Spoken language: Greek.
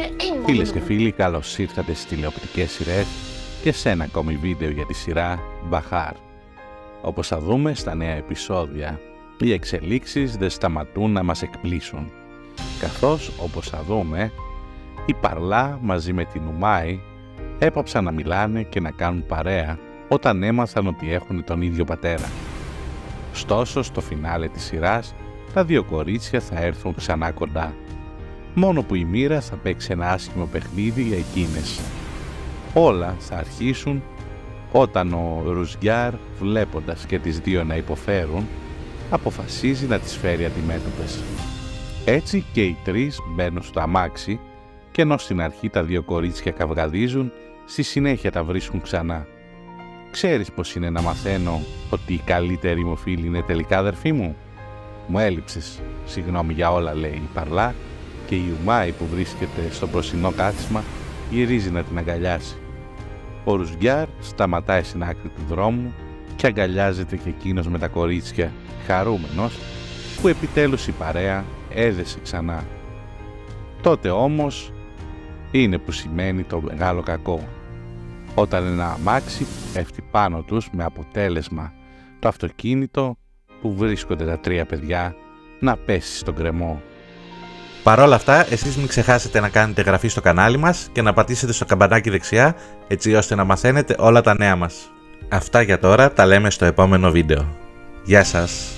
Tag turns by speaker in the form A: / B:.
A: Φίλες και φίλοι, καλώς ήρθατε στις τηλεοπτικές σειρές και σε ένα ακόμη βίντεο για τη σειρά Μπαχάρ. Όπως θα δούμε στα νέα επεισόδια, οι εξελίξεις δεν σταματούν να μας εκπλήσουν. Καθώς, όπως θα δούμε, η Παρλά μαζί με την Ουμάη έπαψαν να μιλάνε και να κάνουν παρέα όταν έμαθαν ότι έχουν τον ίδιο πατέρα. Ωστόσο, στο φινάλε της σειράς, τα δύο κορίτσια θα έρθουν ξανά κοντά. Μόνο που η μοίρα θα παίξει ένα άσχημο παιχνίδι για εκείνες. Όλα θα αρχίσουν όταν ο Ρουζγκιάρ, βλέποντας και τις δύο να υποφέρουν, αποφασίζει να τις φέρει αντιμέτωπες. Έτσι και οι τρεις μπαίνουν στο αμάξι και ενώ στην αρχή τα δύο κορίτσια καυγαδίζουν, στη συνέχεια τα βρίσκουν ξανά. «Ξέρεις πως είναι να μαθαίνω ότι η καλύτερη μου φίλη είναι τελικά αδερφή μου?» «Μου έλειψες, συγγνώμη για όλα», λέει η Παρλά, και η Ουμάη που βρίσκεται στο μπροστινό κάθισμα γυρίζει να την αγκαλιάσει. Ο Ρουζγκιάρ σταματάει στην άκρη του δρόμου και αγκαλιάζεται και εκείνος με τα κορίτσια, χαρούμενος που επιτέλους η παρέα έδεσε ξανά. Τότε όμως είναι που σημαίνει το μεγάλο κακό, όταν ένα αμάξι πέφτει πάνω τους με αποτέλεσμα το αυτοκίνητο που βρίσκονται τα τρία παιδιά να πέσει στον κρεμό.
B: Παρ' όλα αυτά, εσείς μην ξεχάσετε να κάνετε εγγραφή στο κανάλι μας και να πατήσετε στο καμπανάκι δεξιά, έτσι ώστε να μαθαίνετε όλα τα νέα μας. Αυτά για τώρα, τα λέμε στο επόμενο βίντεο. Γεια σας!